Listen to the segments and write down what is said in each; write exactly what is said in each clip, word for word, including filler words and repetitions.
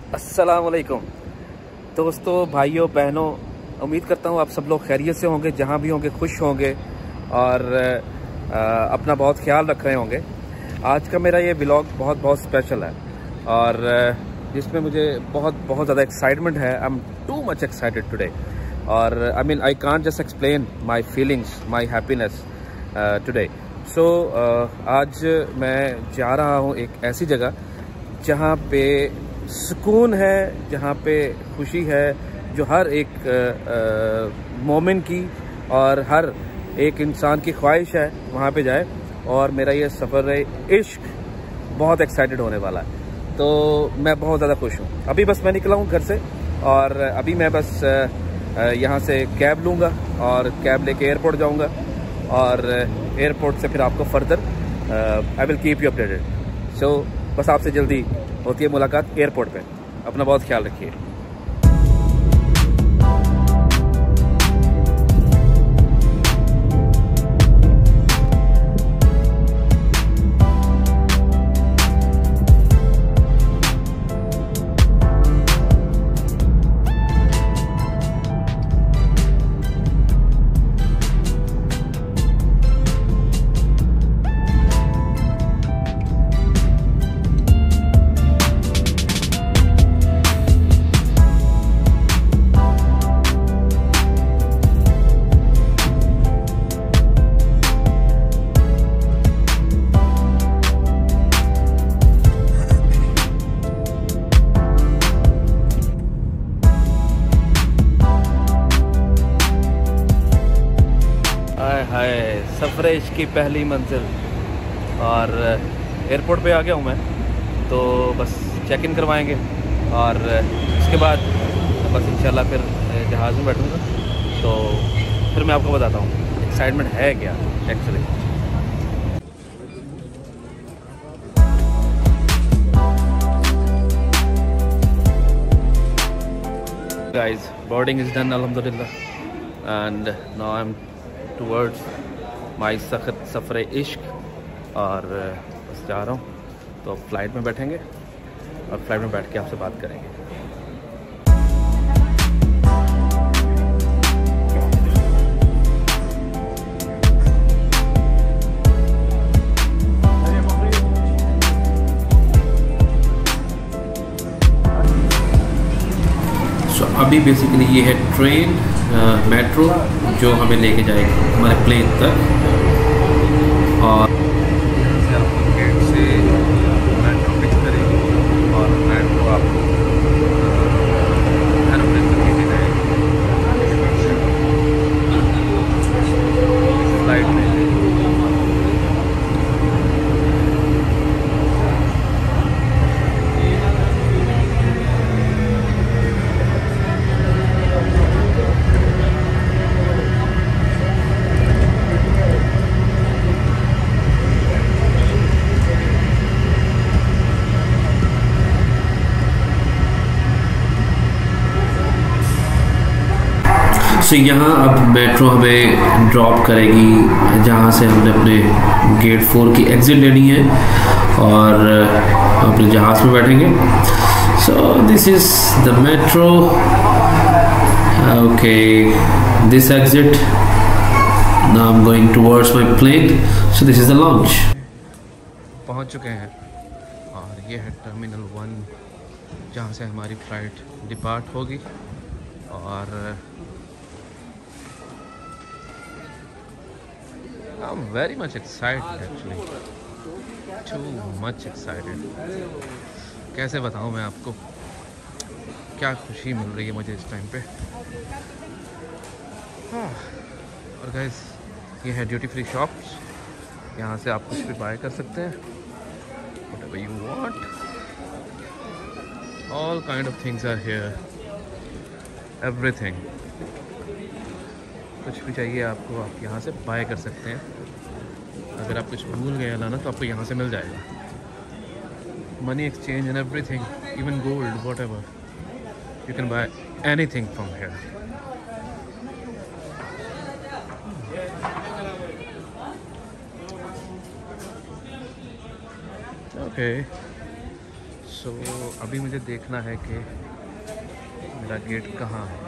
अस्सलाम वालेकुम दोस्तों, भाइयों, बहनों, उम्मीद करता हूँ आप सब लोग खैरियत से होंगे, जहाँ भी होंगे खुश होंगे और आ, अपना बहुत ख्याल रख रहे होंगे। आज का मेरा ये व्लॉग बहुत बहुत स्पेशल है और जिसमें मुझे बहुत बहुत ज़्यादा एक्साइटमेंट है। I am too much excited today और I mean I can't just explain my feelings, my happiness today. So आज मैं जा रहा हूँ एक ऐसी जगह जहाँ पे सुकून है, जहाँ पे खुशी है, जो हर एक मोमिन की और हर एक इंसान की ख्वाहिश है वहाँ पे जाए। और मेरा ये सफ़र इश्क बहुत एक्साइटेड होने वाला है, तो मैं बहुत ज़्यादा खुश हूँ। अभी बस मैं निकला हूँ घर से और अभी मैं बस यहाँ से कैब लूँगा और कैब लेके एयरपोर्ट जाऊँगा और एयरपोर्ट से फिर आपको further I will keep you updated. So बस आपसे जल्दी होती है मुलाकात एयरपोर्ट पे। अपना बहुत ख्याल रखिए। हाय सफ़र इश्क की पहली मंजिल और एयरपोर्ट पे आ गया हूँ मैं, तो बस चेक इन करवाएंगे और उसके बाद बस इंशाल्लाह फिर जहाज़ में बैठूँगा। तो फिर मैं आपको बताता हूँ एक्साइटमेंट है क्या actually. Guys, boarding is done अल्हम्दुलिल्लाह and now I am towards my सखत सफ़र इश्क और बस जा रहा हूँ। तो फ्लाइट में बैठेंगे और फ्लाइट में बैठ के आपसे बात करेंगे। सो so, अभी बेसिकली ये है ट्रेन मेट्रो जो हमें लेके जाएगी हमारे प्लेन तक। और यहाँ से आपको गेट से मेट्रो पिक करेगी और मेट्रो आपको हर प्लेन तक लेके जाएगी। फ्लाइट में सो so, यहाँ अब मेट्रो हमें ड्रॉप करेगी जहाँ से हमने अपने गेट फोर की एग्ज़िट लेनी है और अपने जहाज़ में बैठेंगे। So this is the metro. Okay, this exit. Now I am going towards my plane. So this is the lounge. पहुँच चुके हैं और ये है टर्मिनल वन जहाँ से हमारी फ़्लाइट डिपार्ट होगी। और I'm very much excited actually, too much excited। कैसे बताऊँ मैं आपको क्या खुशी मिल रही है मुझे इस टाइम पे। हाँ, और गाइस ये है ड्यूटी फ्री शॉप्स, यहाँ से आप कुछ भी बाय कर सकते हैं whatever you want, all kind of things are here, everything। कुछ भी चाहिए आपको आप यहाँ से बाय कर सकते हैं। अगर आप कुछ भूल गए लाना तो आपको यहाँ से मिल जाएगा। Money exchange and everything, even gold, whatever, you can buy anything from here. Okay, so so, अभी मुझे देखना है कि मेरा गेट कहाँ है,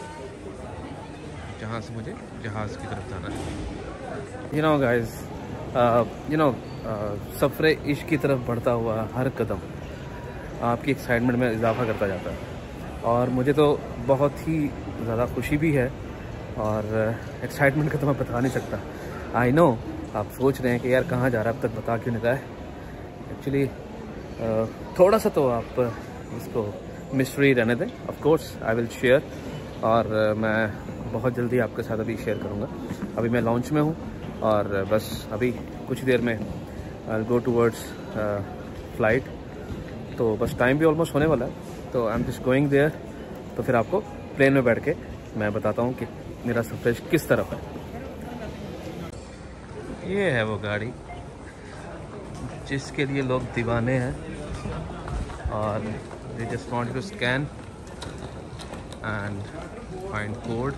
जहाँ से मुझे जहाज़ की तरफ जाना है। You know guys, you know सफ़र इश्क की तरफ बढ़ता हुआ हर कदम आपकी एक्साइटमेंट में इजाफा करता जाता है, और मुझे तो बहुत ही ज़्यादा खुशी भी है, और एक्साइटमेंट का तो मैं बता नहीं सकता। आई नो आप सोच रहे हैं कि यार कहाँ जा रहा है, अब तक बता क्यों नहीं रहा है। एक्चुअली थोड़ा सा तो आप इसको मिस्ट्री रहने दें। Of course I will share, और मैं बहुत जल्दी आपके साथ अभी शेयर करूँगा। अभी मैं लॉन्च में हूँ, और बस अभी कुछ देर में I will go towards flight, तो बस टाइम भी ऑलमोस्ट होने वाला है, तो I am just going there. तो फिर आपको प्लेन में बैठ के मैं बताता हूँ कि मेरा सफ़र किस तरफ है। ये है वो गाड़ी जिसके लिए लोग दीवाने हैं, और they just want to scan and find code.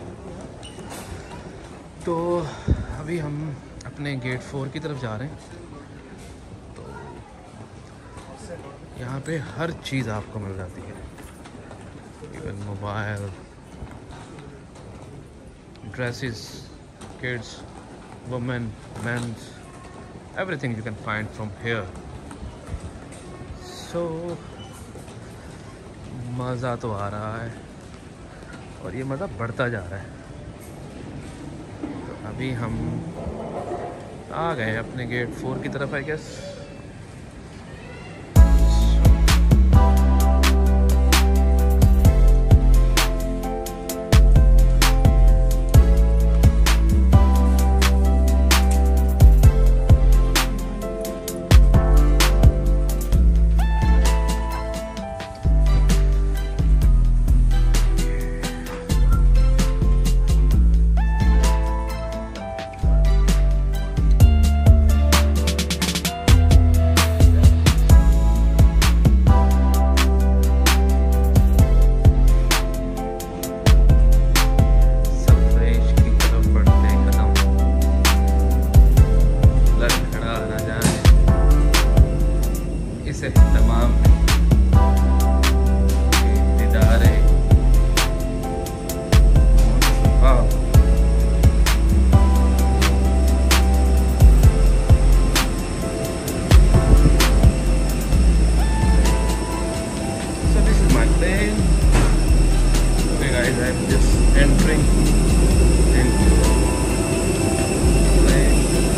तो अभी हम अपने गेट फोर की तरफ जा रहे हैं। तो यहाँ पे हर चीज़ आपको मिल जाती है, even mobile, dresses, kids, women, mens, everything you can find from here. So मज़ा तो आ रहा है, और ये मज़ा बढ़ता जा रहा है। तो अभी हम आ गए अपने गेट फोर की तरफ, आई गेस। तमाम दीदारे हाँ so this is my plane. Okay guys, I'm just entering into plane.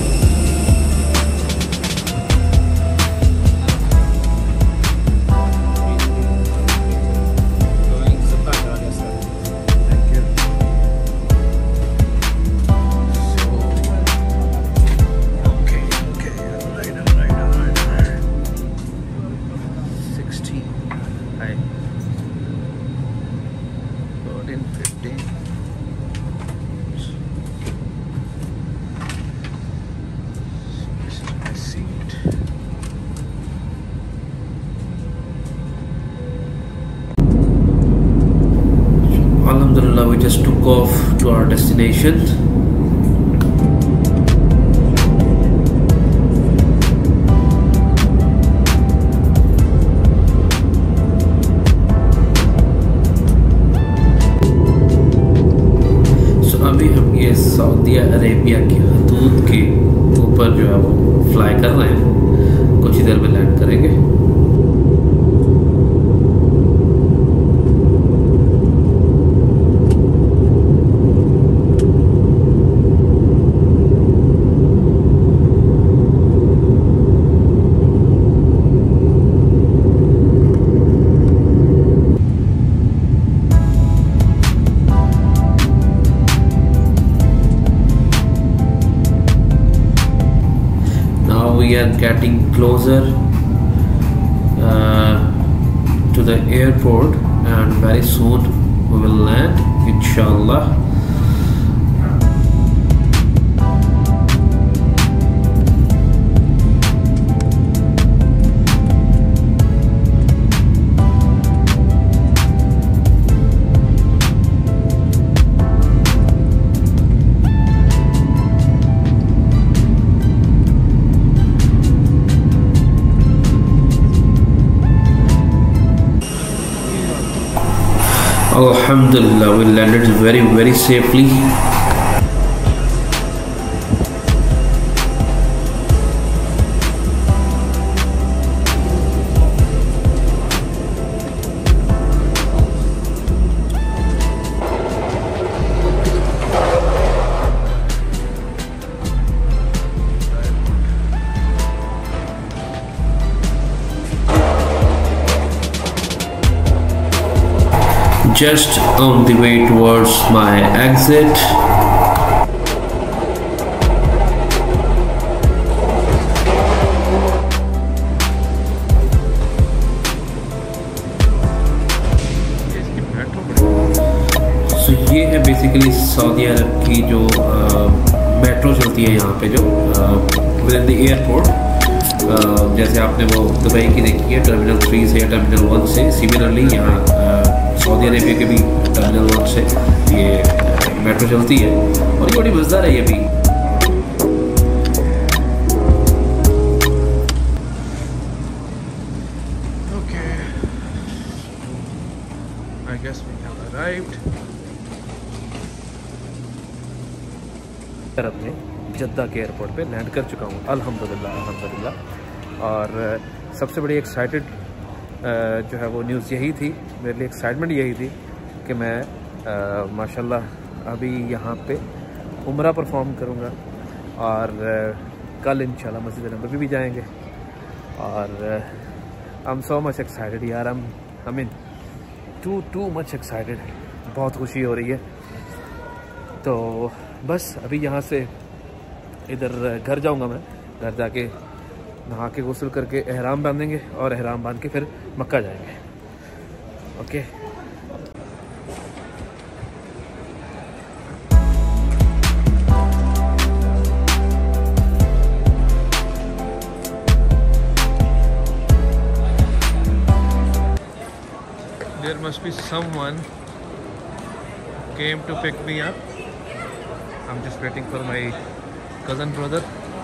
Alhamdulillah, we just took off to our destination. So अभी हम ये सऊदी अरेबिया की हदूद के ऊपर जो है वो फ्लाई कर रहे हैं, कुछ ही देर में लैंड करेंगे। We are getting closer uh, to the airport, and very soon we will land, inshallah. Alhamdulillah, we landed very very safely. Just on the way towards my exit. So ये है basically Saudi अरब की जो metro चलती है यहाँ पे जो with in the airport. जैसे आपने वो दुबई की देखी है टर्मिनल थ्री से या टर्मिनल वन से, सिमिलरली यहाँ सऊदी अरेबिया के भी टर्मिनल वन से ये मेट्रो चलती है और ये बड़ी मज़ेदार है ये भी। Okay, I guess we have arrived. अरब में जद्दा के एयरपोर्ट पे लैंड कर चुका हूँ अल्हम्दुलिल्लाह अल्हम्दुलिल्लाह। और सबसे बड़ी एक्साइटेड जो है वो न्यूज़ यही थी, मेरे लिए एक्साइटमेंट यही थी कि मैं आ, माशाल्लाह अभी यहाँ पे उम्रा परफॉर्म करूँगा और आ, कल इंशाल्लाह मस्जिद नबवी भी जाएंगे। और I am so much excited यार, I I mean too too much excited, बहुत खुशी हो रही है। तो बस अभी यहाँ से इधर घर जाऊँगा, मैं घर जाके नहा के गुस्ल करके एहराम बांधेंगे और एहराम बांध के फिर मक्का जाएंगे। Okay There must be someone came to pick me up. I'm just waiting for my cousin brother.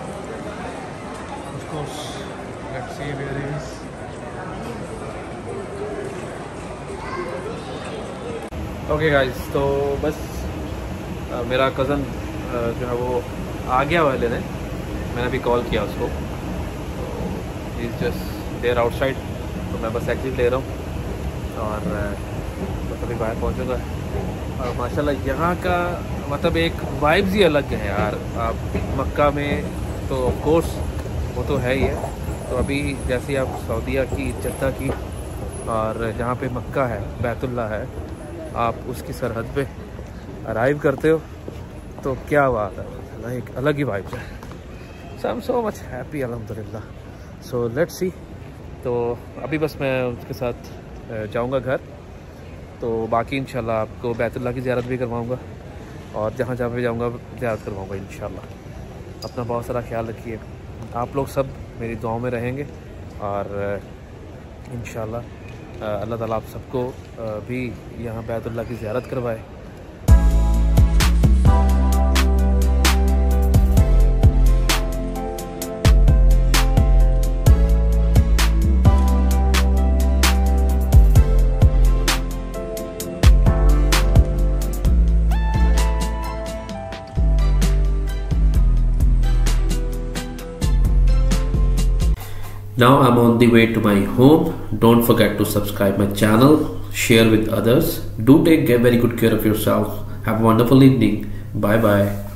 Of course, let's see where he is. Okay guys, तो बस आ, मेरा कज़न जो है वो आ गया वाले ने, मैंने अभी कॉल किया उसको, he is just there outside. तो मैं बस एग्जिट ले रहा हूँ और बस अभी बाहर पहुँचूँगा। और माशाल्लाह यहाँ का मतलब एक वाइब्स ही अलग है यार। आप मक्का में तो ऑफ कोर्स वो तो है ही है, तो अभी जैसे आप सऊदीया की जद्दा की और जहाँ पे मक्का है बैतुल्ला है, आप उसकी सरहद पे अराइव करते हो तो क्या बात है, एक अलग ही वाइब्स है। So I am so much happy अल्हम्दुलिल्लाह। So let's see. तो अभी बस मैं उसके साथ जाऊंगा घर, तो बाकी इंशाल्लाह आपको बैतुल्ला की ज़ियारत भी करवाऊंगा और जहाँ जहाँ पे जाऊंगा ज़ियारत करवाऊंगा इंशाल्लाह। अपना बहुत सारा ख्याल रखिए, आप लोग सब मेरी दुआओं में रहेंगे और इंशाल्लाह अल्लाह ताला आप सबको भी यहाँ बैतुल्ला की ज़ियारत करवाए। Now I'm on the way to my home. Don't forget to subscribe my channel, share with others. Do take very good care of yourself. Have a wonderful evening. Bye bye.